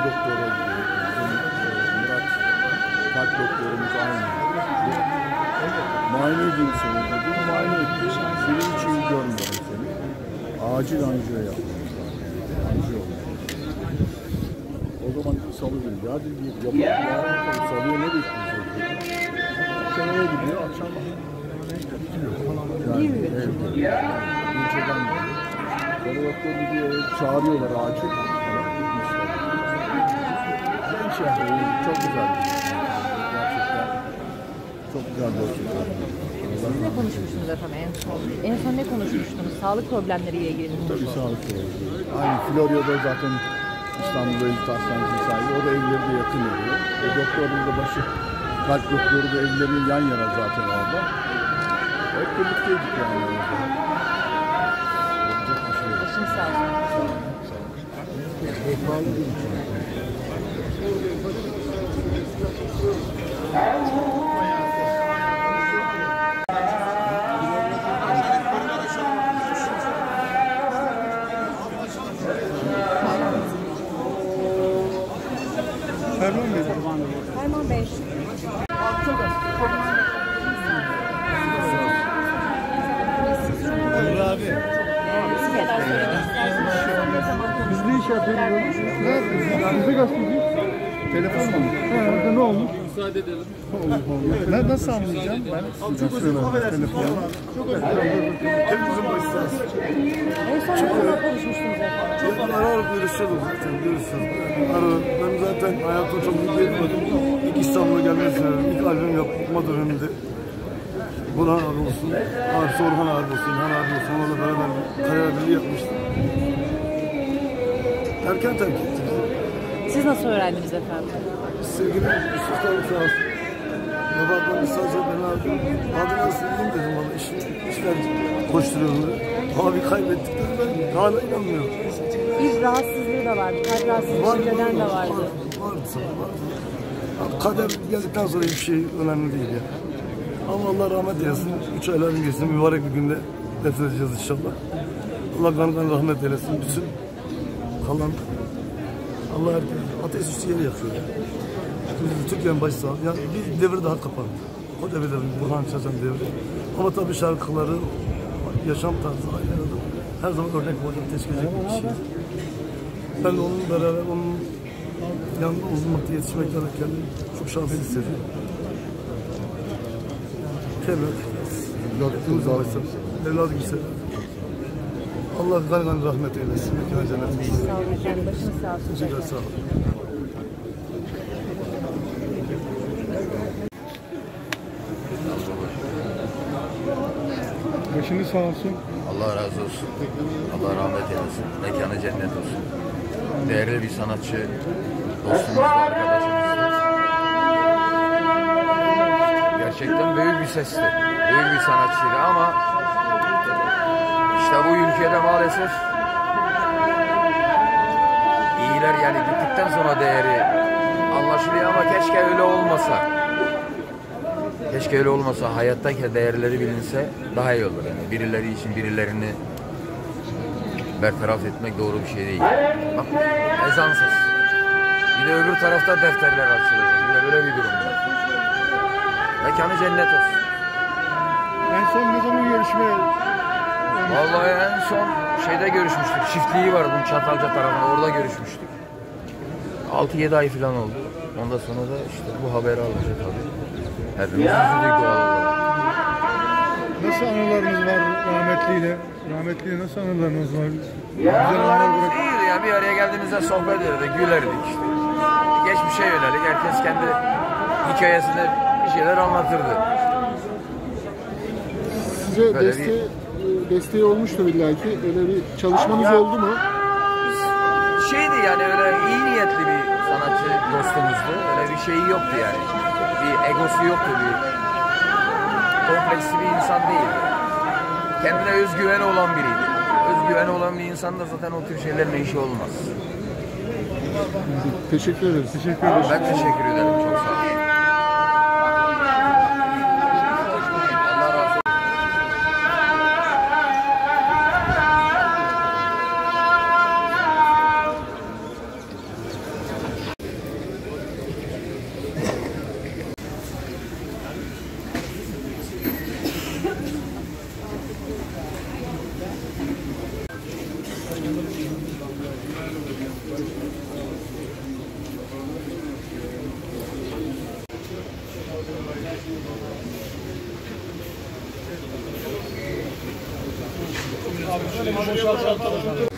doktora gidiyor. Bizim Murat kalp doktorumuz aynı. Muayene edeyim seni dedi. Muayene etti. Senin hiç iyi görmüyorum seni. Acil anjiyo yapmamız lazım dedi. Anjiyo oldu. O zaman salı günü. Ya dedi yapalım. Yarın salıya ne bekleyeceğiz dedi. Akşamaya gidiyor. Akşam gidiyor. Yani evde. Geceden gidiyor. Sonra doktor gidiyor. Çağırıyorlar acil. Çok güzel. Gerçekten çok güzel bir hospital. Siz ne konuşmuştunuz efendim en son? En son ne konuşmuştunuz? Sağlık problemleriyle ilgili mi? Tabii sağlık problemi. Aynı Florya'da zaten İstanbul Elit Hastanesi sahibi. O da evleri de yakın oluyor. Doktorun da başı, kalp doktoru da evlerinin yan yana zaten orada. Hep birlikteydik yani. Başınız sağ olsun. Erman Bey. Biz ne iş yapıyoruz? Biz de gazeteciyiz. Telefon mu? Ne olmuş? Müsaade edelim. Nasıl anlayacağım ben? Çok özür dilerim. Çok özür dilerim. Hepimizin başınız. En son ne zaman konuşmuştunuz efendim? Ara görüşüyoruz zaten, görüşüyoruz. Ben zaten hayatımda çok mutlu etmedim. İlk İstanbul'a gelmeyi seviyorum. İlk albüm yapma döneminde. Burhan abi olsun, Orhan abi olsun, İlhan abi olsun. Onlarla beraber kariyer birliği yapmıştım. Erken terk ettim. Siz nasıl öğrendiniz efendim? Sevgili Yusuf abi sağ olsun. Yabancılar bir sadece ben abi. Abi nasıl iyiyim dedim bana. İşler koşturuyorum dedi. Abi kaybettiklerim ben hala inanmıyorum. Bir rahatsızlığı da vardı. Kalp rahatsızlığı neden de vardı. Vardı. Kader geldikten sonra hiçbir şey önemli değil ya. Ama Allah rahmet eylesin. 3 ayların geçsin. Mübarek bir günde nefret edeceğiz inşallah. Allah kanından rahmet eylesin. Bütün kalan Allah herkes ateş üstü yeri yakıyor. Türkiye'nin başı sağ. Yani bir devir daha kapandı. O devirde Burhan Çaçan devri. Ama tabii şarkıları, yaşam tarzı aynen her zaman örnek olacak, teşkil edecek bir kişi. Ben de onun beraber, onun yanında uzunlukta yetişmekle kendimi çok şanslı hissediyorum. Evladı güzel. Allah gani rahmet eylesin. Sağ olun efendim. Başınız sağ olsun. Teşekkürler, sağ olun. Başınız sağ olsun. Allah razı olsun. Allah rahmet eylesin. Mekanı cennet olsun. Değerli bir sanatçı, dostumuzdu, arkadaşımızdı. Gerçekten büyük bir sesti. Büyük bir sanatçıydı ama işte bu ülkede maalesef iyiler yani gittikten sonra değeri anlaşılıyor ama keşke öyle olmasa. Keşke öyle olmasa, hayattaki değerleri bilinse daha iyi olur. Yani birileri için birilerini bertaraf etmek doğru bir şey değil. Bak, ezansız. Bir de öbür tarafta defterler açılacak. Bir de böyle bir durum var. Mekanı cennet olsun. En son ne zaman görüşme? Vallahi en son şeyde görüşmüştük. Çiftliği var bunun Çatalca tarafında. Orada görüşmüştük. 6-7 ay falan oldu. Ondan sonra da işte bu haberi alınca tabii. Hepimiz üzüldük doğal olarak. Nasıl anılarınız var rahmetliyle? Rahmetliyle nasıl anılarınız var? Güzel anılar bırak. İyiydi ya, bir araya geldiğimizde sohbet ederdik, gülerdik işte. Geçmişe yönelik herkes kendi hikayesinde bir şeyler anlatırdı. Size Böyle desteği olmuştur illaki. Öyle bir çalışmanız Ya, oldu mu? Şeydi yani öyle iyi niyetli bir sanatçı dostumuzdu. Öyle bir şeyi yoktu yani. Bir egosu yoktu, bir kompleksli bir insan değildi. Kendine özgüveni olan biriydi. Özgüveni olan bir insan da zaten o tür şeylerle işi olmaz. Teşekkür ederiz. Teşekkür ederiz. Ben teşekkür ederim. Çok sağ olun. Allah razı olsun. Şöyle bir boşaltalım.